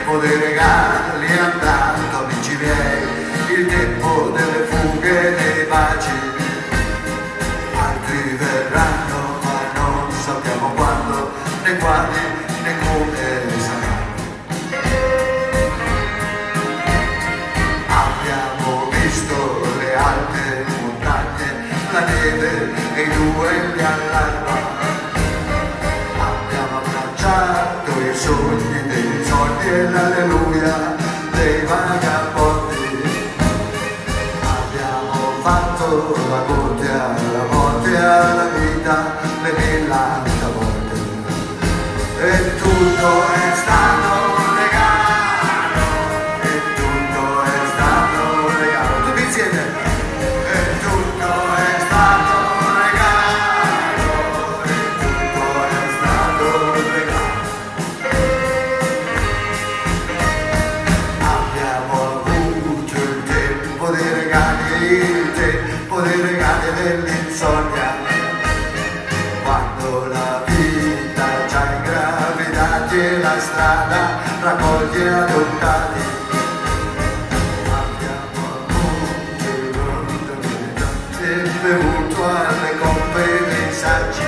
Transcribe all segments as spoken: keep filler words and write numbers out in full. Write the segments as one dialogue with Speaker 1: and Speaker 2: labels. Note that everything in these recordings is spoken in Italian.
Speaker 1: tempo dei regali è andato, amici miei, il tempo delle fughe, dei baci. Altri verranno, ma non sappiamo quando, né quali, né come saranno. Abbiamo visto le alte montagne, la neve e i duelli all'alba. Abbiamo abbracciato i sogni dei sogni e l'alleluia dei vagabondi. Abbiamo fatto la corte alla morte, alla vita, le millanta volte. E tutto è stato regalo, e tutto è stato regalo. Tutti insieme. E tutto è stato regalo, e tutto è stato regalo. Abbiamo avuto il tempo dei regali, il tempo dei regali dell'insonnia, quando la vita ci ha ingravidati e la strada raccoglie adottati. Abbiamo avuto il mondo e bevuto alle coppe dei saggi,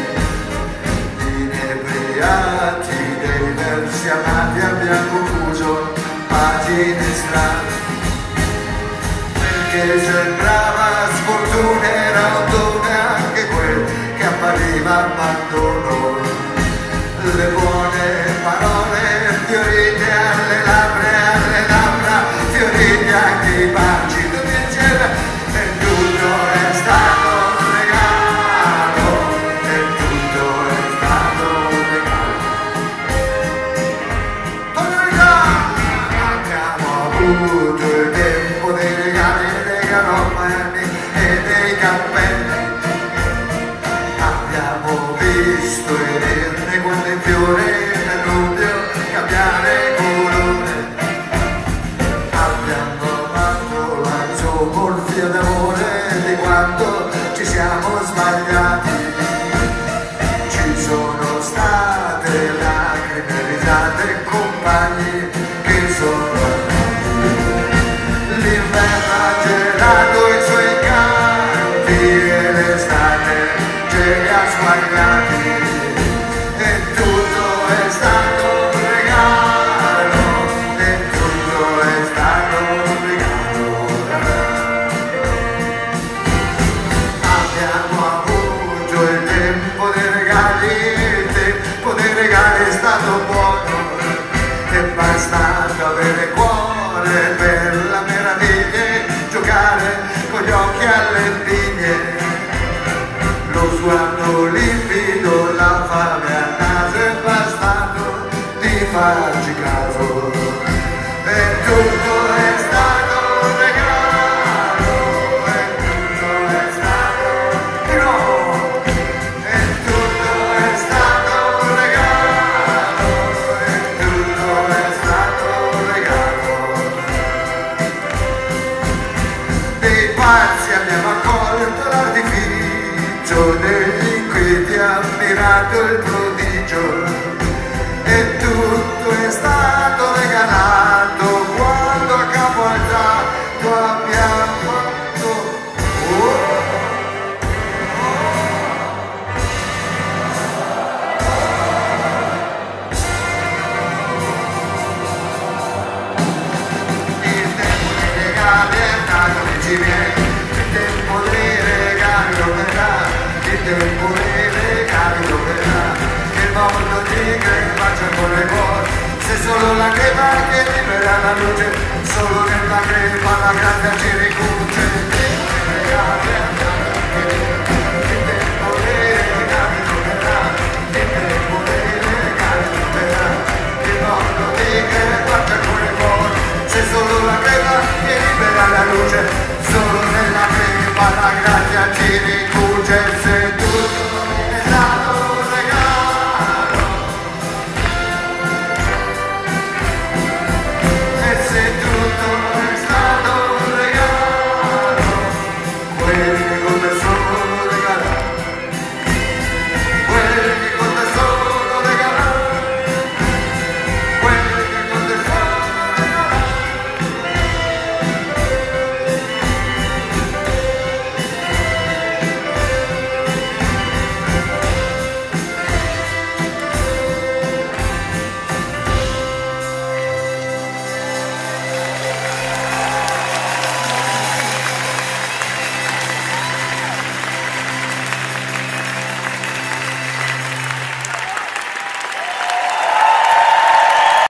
Speaker 1: inebriati dei versi amati, abbiamo confuso pagine strane, perché sembrava sfortuna, era un dono anche quel che appariva abbandono. Le buone parole fiorite alle labbra, alle labbra fiorite anche i baci, tutti insieme. E tutto è stato regalo, e tutto è stato regalo. Abbiamo avuto il tempo dei regali, dei caromelli e dei cappelli. Abbiamo visto i nerne quando il fiore nell'umbio cambiare colore. Abbiamo amato la zoomorfia d'amore di quando ci siamo sbagliati. Ci sono state lacrime, risate e compagni che sono andati. L'inverno ha gelato i suoi canti e l'estate ce li ha sguagliati. E tutto è stato regalo, e tutto è stato regalo. Abbiamo avuto il tempo dei regali, il tempo dei regali è stato buono, e bastato avere cuore per la meraviglia, giocare con gli occhi alle vigne. Lo sguardo limpido, la fame a naso, è bastato di farci caso. E tutto è stato regalo, e tutto è stato regalo, e tutto è stato regalo, e tutto è stato regalo. Dei pazzi abbiamo accolto l'artificio, degli inquieti ammirato il prodigio, e tutto è stato regalato quando a capo alzato abbiamo fatto oh, il tempo dei regali è andato, amici miei, il tempo dei regali lo verrà, il tempo dei regali lo verrà. Il mondo ti crepaccia con le cuore, se solo la crepa che libera la luce, solo nella crepa la grazia ci ricuce. Il tempo dei regali è andato, il tempo dei regali lo verrà, il tempo dei regali lo verrà. Il mondo ti crepaccia con le cuore, se solo la crepa che libera la luce, solo nella crepa la grazia